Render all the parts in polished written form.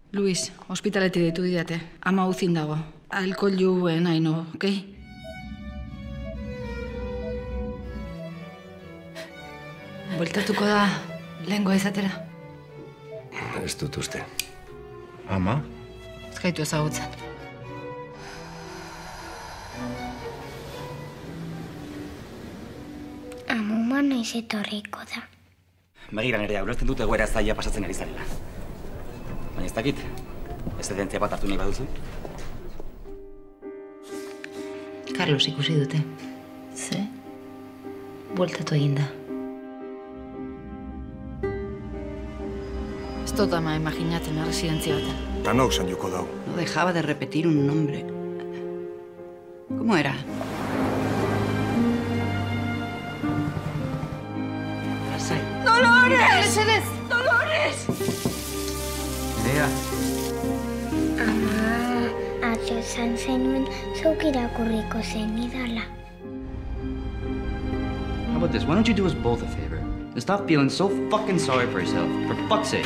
Luis, ospitaletik deitu didate. Ama uzin dago. Alkoholuen haino, okei? Bueltatuko da lehengoa izatera. Ez dut uste. Ama? Ez gaitu ezagutzen. Amuma noiz etorriko da. Begira nerea, ulertzen dut egoera zaila pasatzen ari zarela. Baina ez dakit, eszedentzia bat hartu nahi baduzu. Carlos ikusi dute. Ze? Bueltatu eginda. Ez dut ama imaginatzen residentzia baten. Tanok zainoko dau. No dejaba de repetir un nombre. ¿Cómo era? Lasai. ¡Dolores! ¡Dolores! Nerea. Ama, atzo esan zenuen zuk irakurriko zenidala. How about this? Why don't you do us both a favor? And stop feeling so fucking sorry for yourself. For fuck's sake.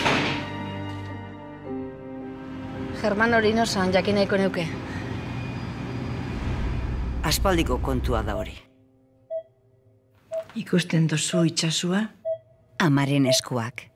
Germán hori nosan jakin nahiko neuke. Aspaldiko kontua da hori. Ikusten duzu itsasua? Amaren eskuak.